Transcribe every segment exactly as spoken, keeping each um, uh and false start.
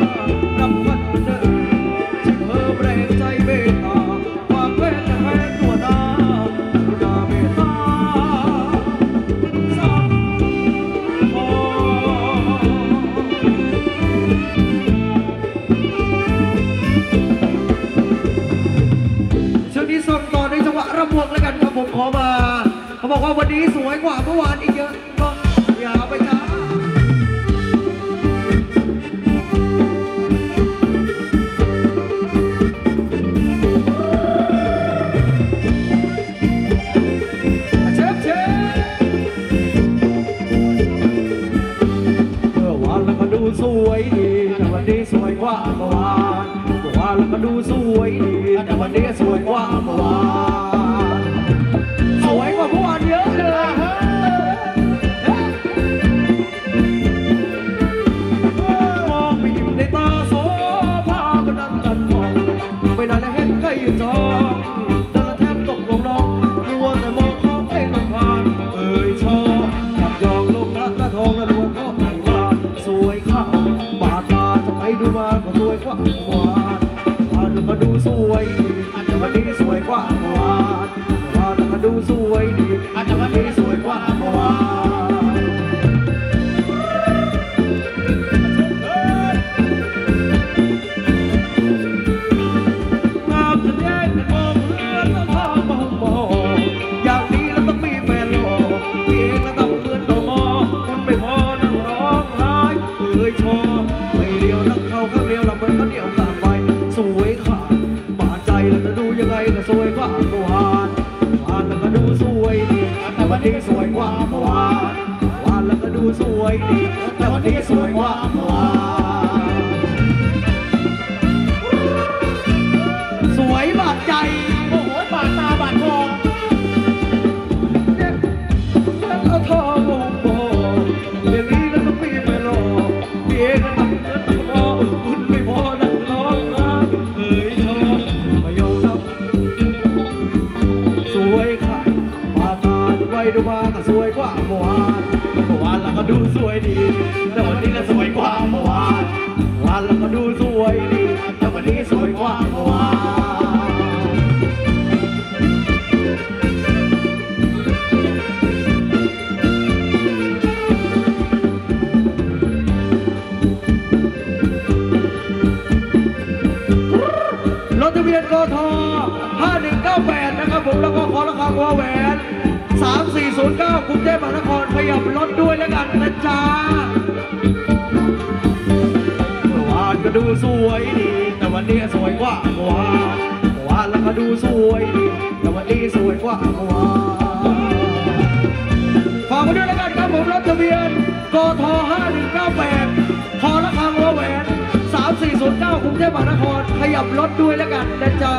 รับพันเดินชิเธอแรงใจเมตตาฝากแฟนแฟนตัวหน้าดูดาเมตตาสักพอช่วงนี้ส่งต่อในจังหวะระบวกแล้วกันครับผมขอมาเขาบอกว่าวันนี้สวยกว่าเมื่อวานอีกเยอะก็อย่าไปจ้าเชฟเชฟเมื่อวานแล้วก็ดูสวยดีแต่วันนี้สวยกว่าเมื่อวานเมื่อวานแล้วก็ดูสวยดีแต่วันนี้สวยกว่าเมื่อวานสวยกว่าเมื่อวานเยอะเลยมองไปยิ้มในตาโซภาพก็นั่งกันมองไม่ได้แล้วเห็นใครจองแต่ละแทบตกลงน้องมัวแต่มองเขาเองมันผ่านเอ่ยชอบจับยองลงรักกระทองกระดวงก็ไม่ว่าสวยข้าบาดตาจะไปดูมาก็สวยกว่าเมื่อวานผ่านก็ดูสวยแต่วันนี้สวยกว่าเมื่อวานผ่านก็ดูสวยดีแต่วันนี้สวยกว่าเมื่อวานงามจนแย่งกันมองเพื่อนแล้วพามองมองอย่างนี้แล้วต้องมีแฟนหล่อเพียงแล้วต้องเพื่อนต่อมอคุณไม่พอนั่งร้องไห้เคยชอบไม่เดียวรักเขาข้างเดียวเราเหมือนเขาเดียวตามไปสวยขาดบาดใจแล้วจะดูยังไงก็สวยกว่าเมื่อวานผ่านแล้วก็ดูสวยดีแต่วันนี้สวยกว่าเมื่อวานผ่านแล้วก็ดูสวยดีแต่วันนี้สวยกว่าเมื่อวานสวยบาดใจโอ้โหบาดตาบาดคอเนี่ยแล้วก็ทองมองมองอย่างนี้แล้วต้องมีไปรอเพียงแล้วต้องเงินต้องรอคุณไม่พอนั่งร้องไห้เอ่ยชอบไม่ยอมรับสวยค่ะบาดตาดูไปดูมาก็สวยกว่าเมื่อวานเมื่อวานแล้วก็ดูสวยดีแต่วันนี้ก็สวยกว่าเมื่อวานวานแล้วก็ดูสวยดีแต่วันนี้สวยกว่าเมื่อวานรถทะเบียนกทห้าหนึ่งเก้าแปดนะครับผมแล้วก็ขอราคาหัวแหวนสามสี่ศูนย์เก้ากรุงเทพมหานครขยับรถด้วยแล้วกันนะจ๊ะเมื่อวานก็ดูสวยดีแต่วันนี้สวยกว่าเมื่อวานเมื่อวานแล้วก็ดูสวยดีแต่วันนี้สวยกว่าเมื่อวานฝากไว้ด้วยแล้วกันครับผมรถทะเบียนกทห้าหนึ่งเก้าแปดขอราคาหัวแหวนสามสี่ศูนย์เก้ากรุงเทพมหานครขยับรถด้วยแล้วกันนะจ๊ะ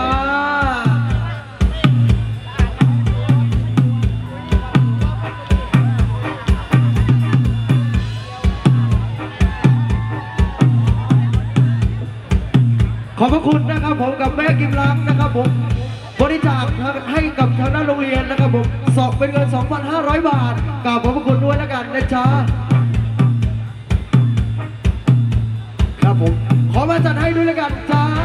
ขอบพระคุณนะครับผมกับแม่กิมลังนะครับผมบริจาคให้กับทางด้านโรงเรียนนะครับผมสอบเป็นเงิน สองพันห้าร้อย บาทกราบขอบพระคุณด้วยแล้วกันนะจ๊ะครับผมขอมาจัดให้ด้วยแล้วกันจ้า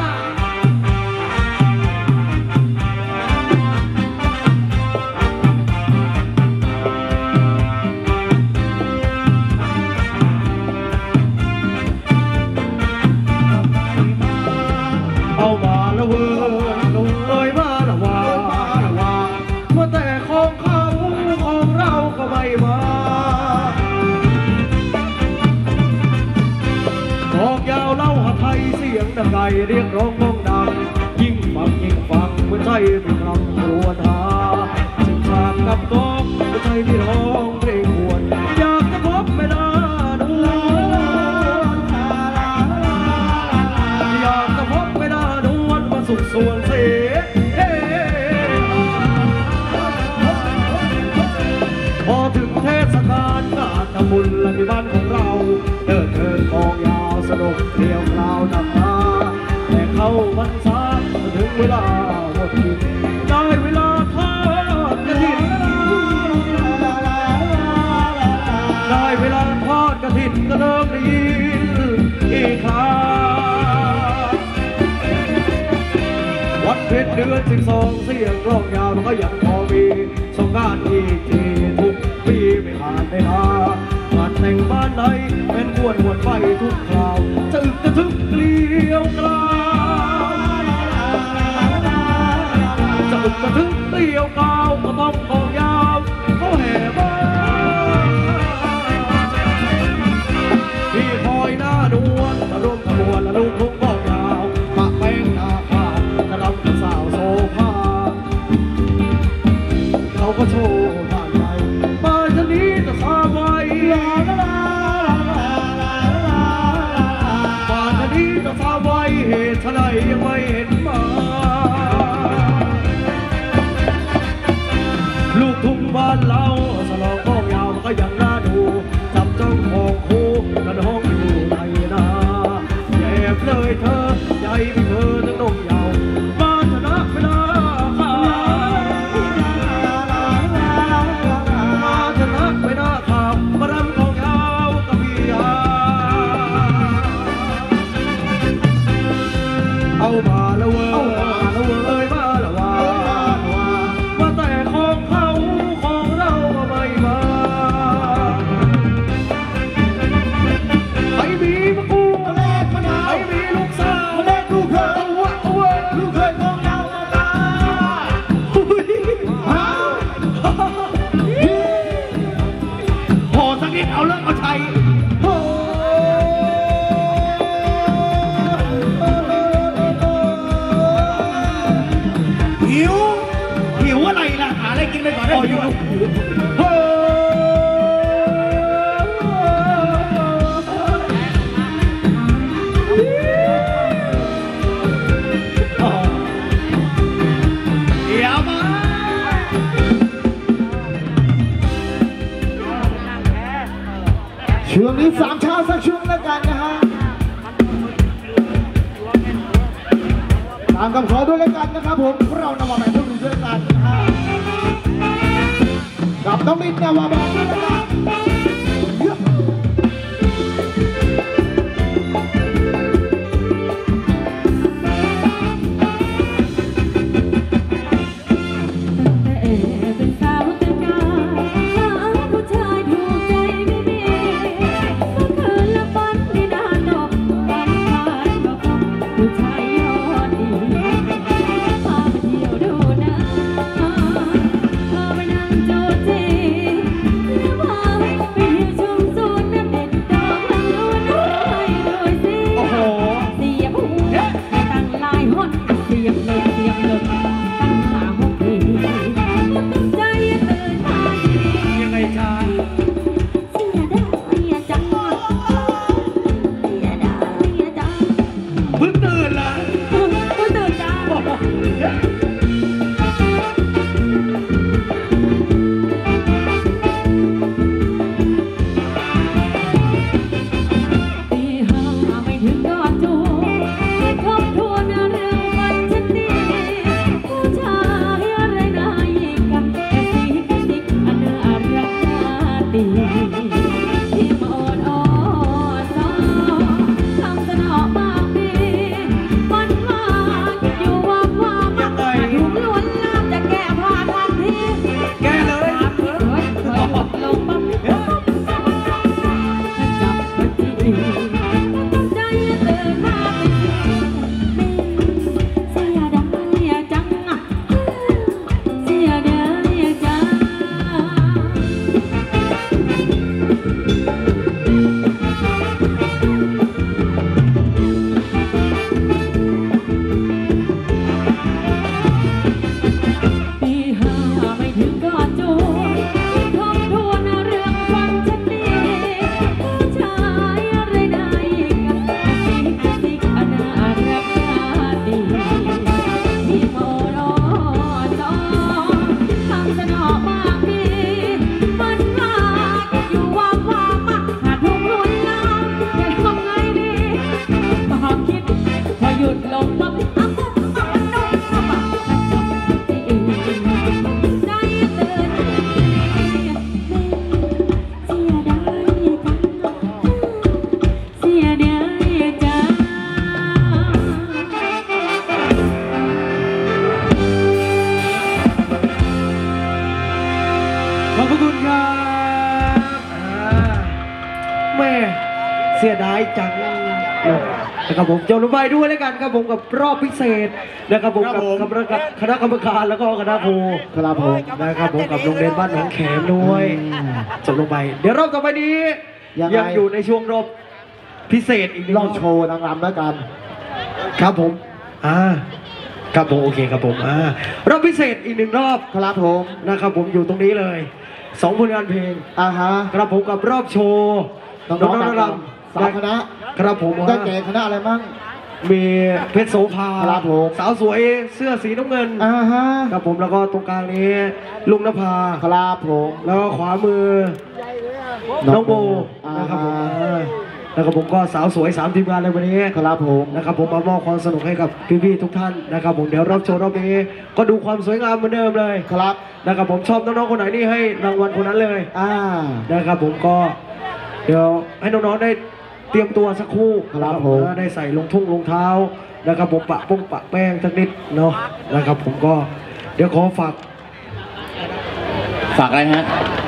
เอามาละเว้ยลงเอ้ยมาละว่าละว่าเมื่อแต่ของเขาของเราก็ไม่มาบอกยาวเล่าหาไทยเสียงดังไกเรียกร้องมองดังยิ่งฟังยิ่งฟังเมื่อใจเป็นคำครวญหาจึงฉากกับกองเมื่อใจที่ร้องเพลงควรอยากจะพบไม่ได้ดูอยากจะพบไม่ได้ดูมาสุขส่วนเสียพอถึงเทศกาลงานทำบุญและที่บ้านของเราเดินเดินกองยาวสนุกเรียวกราวหนักตาแต่เข้าพรรษาถึงเวลาหมดกินได้เวลาทอดกฐินได้เวลาทอดกฐินก็เริ่มได้ยินอีกครั้งเพชรเดือนสิบสองเสียงกลองยาวมันก็ยังพอมีสงการอีกทีทุกปีไม่ขาดไม่ลางานแต่งบ้านไหนเป็นกวนหวนไฟทุกคราวจะอึกจะทึกเกลียวกลาวจะอึกจะทึกเกลียวกลาวก็ต้องกองยาวเขาแห่บ้านที่คอยหน้าดวนตะลุมขบวนและลูกทุ่งกองยาวปะแป้งหน้าขาวจะรำกับสาวโซภาเขาก็โชว์ผ่านไปมาจะนี้จะสาไว้มาจะนี้จะสาไว้เหตุไฉนยังไม่เห็นมาลูกทุ่งบ้านเราสลองกองยาวมันก็ยังน่าดูจับจ้องมองคู่กันห้องอยู่ในนาแอบเลยเธอใหญ่พี่เธอทั้งนงยาวมาชนะไม่ได้มาชนะไม่ได้ข่าวมารำกองยาวกับพี่ยาเอามาแล้วเว้ยเอามาแล้วเว้ยมาแล้วว่าว่าแต่ของเขาของเราไม่มาไอ้มีมะกูแลกมะนาวไอ้มีลูกสาวแลกลูกเคยเอาวะเอาวะลูกเคยของเรามาตาพอสักนิดเอาเลิกเอาชัยหิวหิวอะไรล่ะหาอะไรกินไปก่อนได้ไหมหิวเดี๋ยวมาช่วงนี้สามเช้าสักช่วงแล้วกันนะฮะตามคำขอด้วยแล้วกันนะครับผมเรานำมาแบ่งทุกด้วยกันนะฮะกับน้องมินนำมาแบ่งด้วยกันจังนะครับผมจบลงไปด้วยแล้วกันครับผมกับรอบพิเศษนะครับผมกับคณะกรรมการแล้วก็คณะครูครับผมนะครับผมกับโรงเรียนบ้านหนองแขมด้วยจบลงไปเดี๋ยวรอบต่อไปนี้ยังอยู่ในช่วงรอบพิเศษอีกรรออบบโชว์นางรำแล้วกันครับผมอ่าครับผมโอเคครับผมอ่ารอบพิเศษอีกหนึ่งรอบครับผมนะครับผมอยู่ตรงนี้เลยสองผลงานเพลงอ่าฮะครับผมกับรอบโชว์น้องๆนางรำสามคณะครับผมได้แก่คณะอะไรมั่งมีเพชรโสภาครับผมสาวสวยเสื้อสีน้ำเงินอ่าฮะครับผมแล้วก็ตรงกลางนี้ลุงนภาครับผมแล้วก็ขวามือน้องโบนะครับผมแล้วก็ผมก็สาวสวยสามทีมงานในวันนี้ครับผมนะครับผมมามอบความสนุกให้กับพี่ๆทุกท่านนะครับผมเดี๋ยวรอบโชว์รอบนี้ก็ดูความสวยงามเหมือนเดิมเลยครับนะครับผมชอบน้องๆคนไหนนี่ให้รางวัลคนนั้นเลยอ่านะครับผมก็เดี๋ยวให้น้องๆได้เตรียมตัวสักครู่ครับผมแล้วได้ใส่รองทุ่งรองเท้านะครับผมปะป้งปะแป้งสักนิดเนาะนะครับผมก็เดี๋ยวขอฝากฝากอะไรฮะ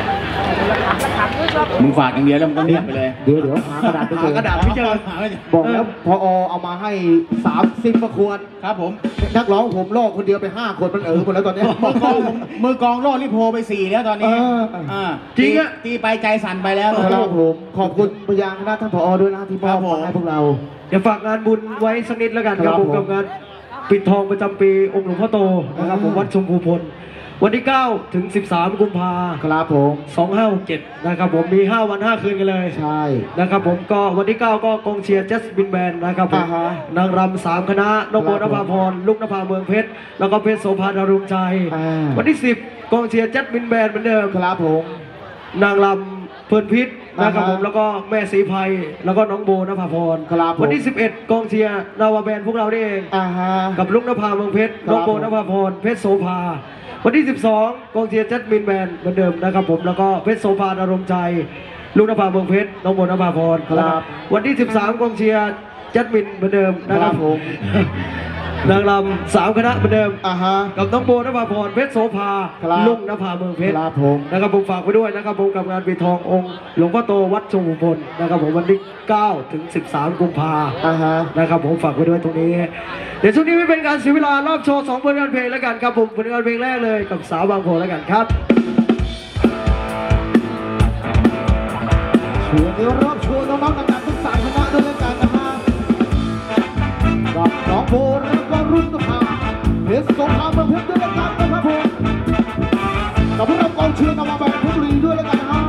มึงฝากอย่างเดียวแล้วมึงก็เงียบไปเลยเดี๋ยวเดี๋ยวหากระดาษไปเจหาอกระดาษไม่เจอบอกแล้วพอเอามาให้สามสิบกว่าขวดครับผมนักร้องผมลอกคนเดียวไปห้าขวดมันเออหมดแล้วตอนเนี้ยมือกองผมมือกองโลดลิโพไปสี่แล้วตอนนี้เอออ่าจริงอะตีไปใจสั่นไปแล้วครับผมขอบคุณพยางคณะท่านผอด้วยนะที่มอบครับผมมาให้พวกเราเดี๋ยวฝากงานบุญไว้สักนิดแล้วกันครับครับผมผมกับงานปิดทองประจำปีองค์หลวงพ่อโตนะครับผมอ่าวัดชมพูพลวันที่เก้าถึงสิบสามกุมภาครับผมสองห้าหกเจ็ดนะครับผมมีห้าวันห้าคืนกันเลยใช่นะครับผมก็วันที่เก้าก็กองเชียร์จัสบินแบนนะครับผมอ่าฮะนางรำสามคณะน้องโบครันบผมภาพรลูกนภาเมืองเพชรแล้วก็เพชรโสภาดารุมใจอ่าวันที่สิบกองเชียร์จัสบินแบนเหมือนเดิมครับผมนางรำเพลินพิษนะครับอ่าฮะผมแล้วก็แม่ศรีภัยแล้วก็น้องโบนภาพรครับผมวันที่สิบเอ็ดกองเชียร์นาวาแบนพวกเรานี่เองอ่าฮะกับลูกนภาเมืองเพชรครับน้องโบนภาพรเพชรโสภาวันที่สิบสองกองเชียร์จัสบินแบนเหมือนเดิมนะครับผมแล้วก็เพชรโสภาดารมใจ ลูกนภาเมืองเพชรน้องโบนภาพรครับวันที่สิบสามกองเชียร์จัดมินเหมือนเดิมนะคครัรับบผมนางรำสามคณะเหมือนเดิมอ่าฮะกับน้องโบนภาพรเพชรโสภาครับลุงนภาเมืองเพชรครับผมนะครับผมฝากไปด้วยนะครับผมกับงานปิดทององค์หลวงพ่อโตวัดชมพูพลนะครับผมวันที่เก้าถึงสิบสามกุมภาอ่าฮะนะครับผมฝากไว้ด้วยตรงนี้ เดี๋ยวช่วงนี้ไม่เป็นการเสียเวลารอบโชว์สองผลงานเพลงแล้วกันครับผมผลงานเพลงแรกเลยกับสาวบางโพแล้วกันครับช่วงนี้รอบโชว์น้องๆต่างๆทั้งสามคณะด้วยแล้วกันนะฮะกับน้องโบแล้วก็รุ่นนภาเพชรสงครามเมืองเพชรด้วยแล้วกันนะครับผมกับพวกเรากองเชียร์นำมาแบนเพชรบุรีด้วยแล้วกันนะฮะ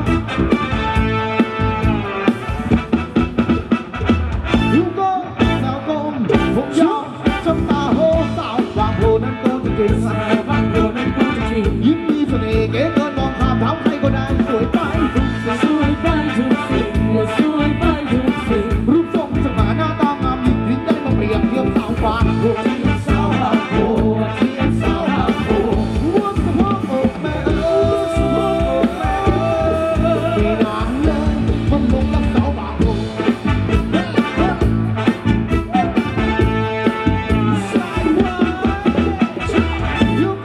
ยูโก้แนวกลมผมยอมจำตาโหสาวบางโพนั้นโตจริงๆสาวบางโพนั้นโตจริงๆยิ้มมีเสน่ห์เก๋เกินมองข้ามถามใครก็ได้สวยไปทุกสิ่งสวยไปทุกสิ่งสวยไปทุกสิ่งรูปทรงสง่าหน้าตางามยิ่งยิ่งได้มาเปรียบเทียบสาวฟ้าโลกที่สาวบางโพเทียมสาวบางโพวัวสะโพกอกแม่เอ๋ยสะโพกอกแม่เอ๋ยมีนานเลยมันลงรักสาวบางโพสายว่ายู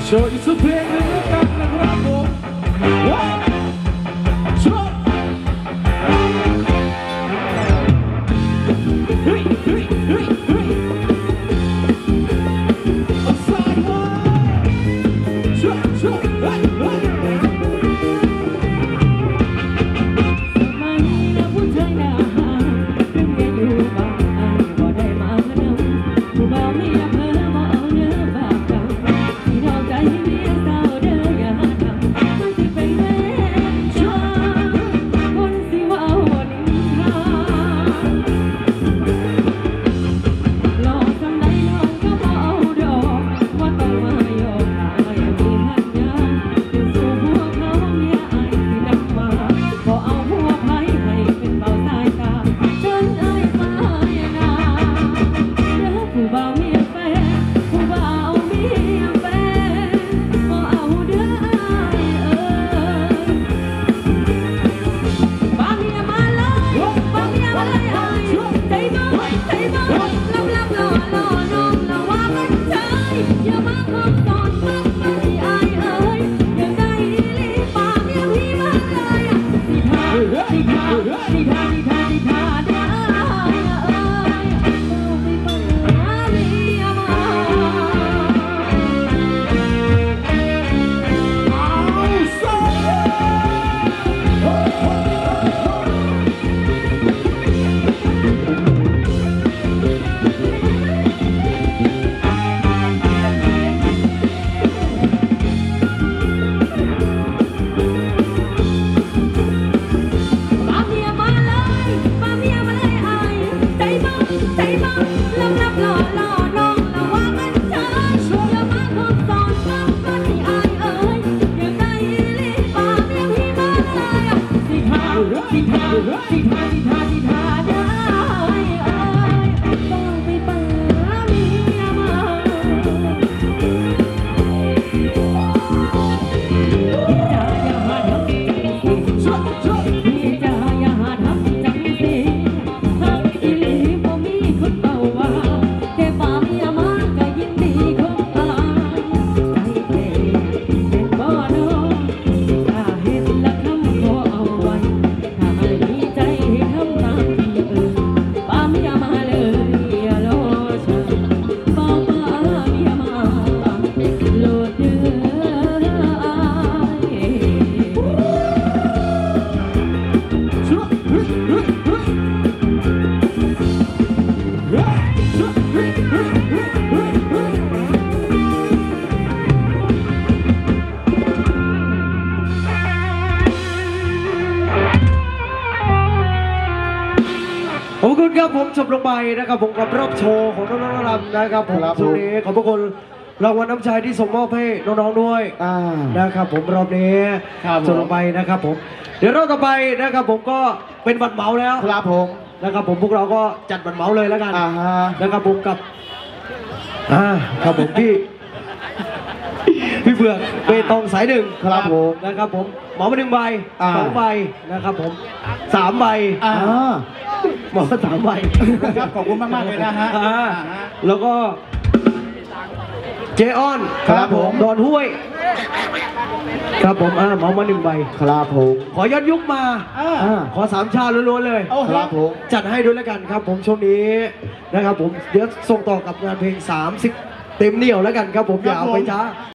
โชว์อีกสักเพลงหนึ่งแล้วกันนะครับผมว้าวโชว์เฮ้ยเฮ้ยเฮ้ยเฮ้ยเอาสายมาโชว์โชว์เฮ้ยเฮ้ยสมัยแล้วผู้ชายหน้าหาเรื่องเรียนอยู่บ้านอายบ่ได้มาพนมผู้บ่าวเมียเพ้อบ่เอาเนื้อบาปกรรมที่นอกใจเมียสาวเด้ออย่าหาทำมันสิเป็นแม่ชาคนสิเว้านินทาหลอกจำได้น้องก็บ่เอาดอกว่าต้องมาหยอกอายมีพันยาถึงสู่หัวเขาเมียอายสินำมาบ่เอาหัวไผให้เป็นเบาสายตาจนอายตายนาเด้อผู้บ่าวเมียแฟนผู้บ่าวเมียแฟนบ่เอาเด้ออายเอ้ยบ่าวเมียมาเลยบ่าวเมียมาเลยอายใจบ่ใจบ่ลับลับล่อล่อน้องละว่ามันใจอย่ามาคบซ้อนมักมาที่อายเอ้ยอย่าได้อีหลีบ่าวเมียพี่มาเลยสิทาสิทาสิทาสิทาสิทาเด้ออายเอ้ยบ่มีปัญหาเมียมา ปาเมียมาเลยปาเมียมาเลยอายใจบ้าใจบ้าลับลับล่อล่อน้องละว่ามันใจอย่ามาคบซ้อนมักมาที่อายเอ้ยอย่าได้อีหลีปาเมียพี่มาเลยสิทาสิทาสิทาสิทาสิทาเด้ออายเอ้ยต้องไปปาเมียมาพี่จ๋าอย่ามาทำพี่จ๋าอย่าทำจังสิหักอีหลีบ่มีคนเบาว่าแค่ปาเมียมาก็ยินดีของอายใจแก่เป็นบ่เนาะถ้าเห็นละคำขอเอาไว้ถ้าให้มีใจให้ทำตามที่เอ่ยปาเมียมาเลยอย่ารอช้าปาปาเมียมาโลดเด้ออายขอบคุณครับผมจบลงไปนะครับผมกับรอบโชว์ของน้องๆรำนะครับผมครับผมช่วงนี้ขอบพระคุณรางวัลน้ำใจที่ส่งมอบให้น้องๆด้วยอ่านะครับผมรอบนี้ครับผมจบลงไปนะครับผมเดี๋ยวรอบต่อไปนะครับผมก็เป็นบัตรเหมาแล้วครับผมนะครับผมพวกเราก็จัดบัตรเหมาเลยแล้วกันอ่าฮะนะครับผมกับอ่าครับผมพี่ พี่เบือกเบตงสายหนึ่งครับผมนะครับผมเหมามาหนึ่งใบอ่าสองใบนะครับผมสามใบอ่าอ่าเหมาสามใบครับขอบคุณมากๆเลยนะฮะอ่าอ่าฮะแล้วก็เจออนครับผมดอนห้วย ครับผมอ่าเหมามาหนึ่งใบครับผมขอย้อนยุคมาอ่าอ่าขอสามชาล้วนๆเลยโอ้คครัรับบ ผมจัดให้ด้วยแล้วกันครับผมช่วงนี้นะครับผมเดี๋ยวส่งต่อกับงานเพลงสามสิบเต็มเหนียวแล้วกันครับผมอย่าเอาไปช้า